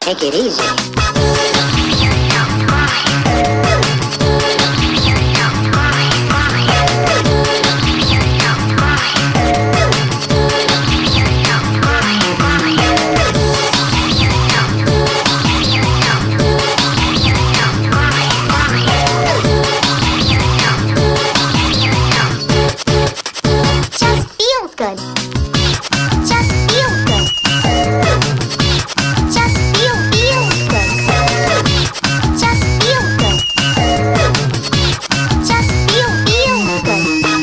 Take it easy. Good. Just feels good. Just feels good. Just feels good. Just feels good.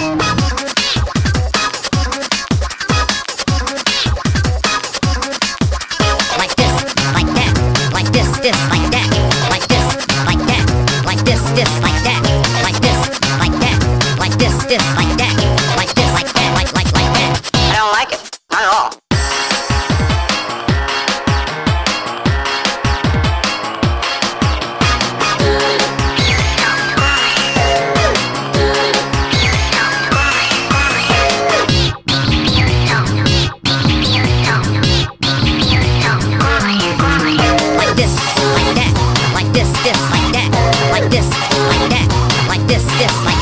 Like this, like that, like this, like that, like this, like that, like this, like that, like this, like that, like this, like that, like this, like that, like that. I don't like it. Not at all. Like this, like that, like this, like that, like this, like that, like this, like